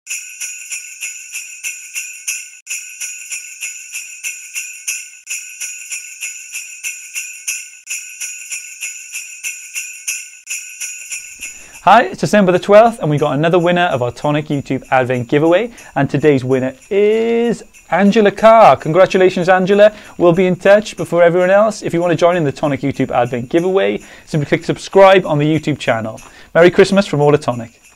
Hi, it's December the 12th and we got another winner of our Tonic YouTube Advent giveaway, and today's winner is Angela Carr. Congratulations, Angela. We'll be in touch. But for everyone else, if you want to join in the Tonic YouTube Advent giveaway, simply click subscribe on the YouTube channel. Merry Christmas from all at Tonic.